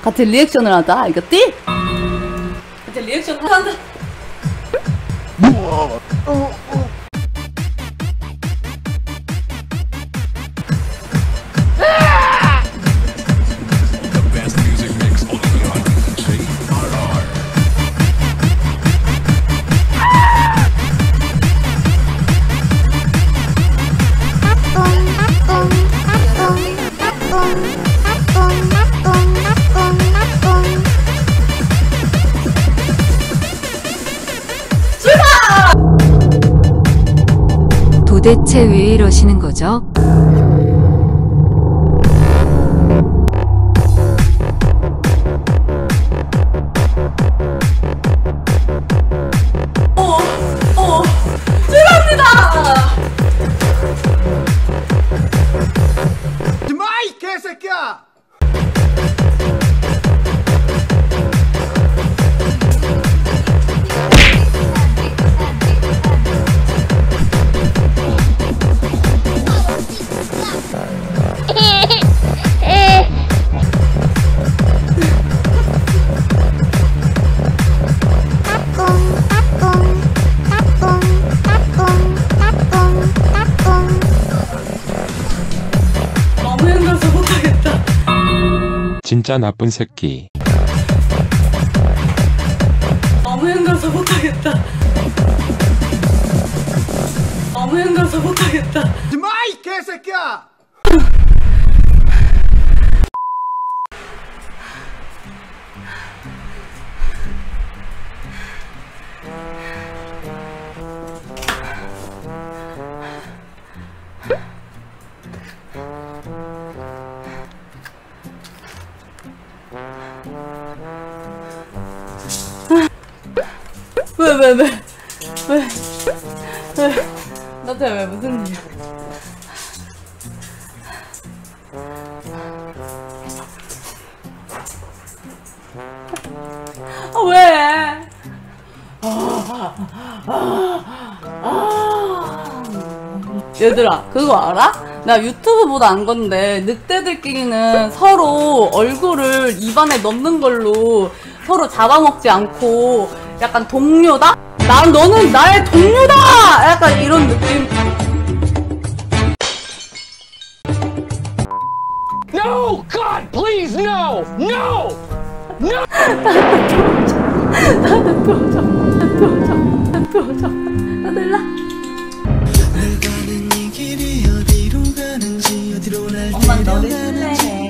같이 리액션을 하자. 알겠지? 같이 리액션을 한다. 도대체 왜 이러시는 거죠? 죄송합니다. 마이 개새끼야! 너무 힘들어서 못하겠다. 진짜 나쁜 새끼. 너무 힘들어서 못하겠다. 너무 힘들어서 못하겠다. 마이 개새끼야! 왜? 나한테 왜 무슨 일이야? 아 왜? 얘들아 그거 알아? 나 유튜브 보다 안 건데 늑대들끼리는 서로 얼굴을 입안에 넣는 걸로 서로 잡아먹지 않고 약간 동료다? 너는 나의 동료다! 약간 이런 느낌. No! God, please, no! No! No! 나도 도와줘. 나도 일라. 엄마 너를 실례해.